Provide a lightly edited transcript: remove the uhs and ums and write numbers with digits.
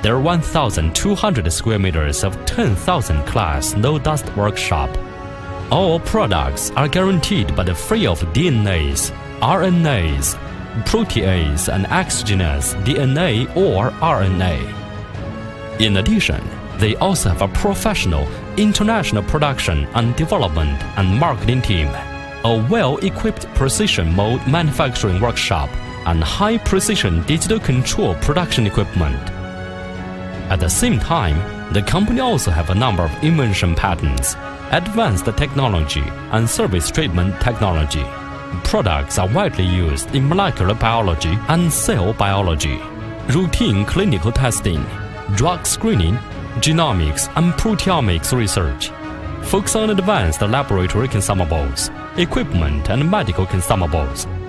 their 1,200 square meters of 10,000 class no-dust workshop. All products are guaranteed by the free of DNAs, RNAs, protease and exogenous DNA or RNA. In addition, they also have a professional international production and development and marketing team, a well-equipped precision mold manufacturing workshop, and high-precision digital control production equipment. At the same time, the company also have a number of invention patents, advanced technology, and service treatment technology. Products are widely used in molecular biology and cell biology, routine clinical testing, drug screening, genomics and proteomics research. Focus on advanced laboratory consumables, equipment and medical consumables,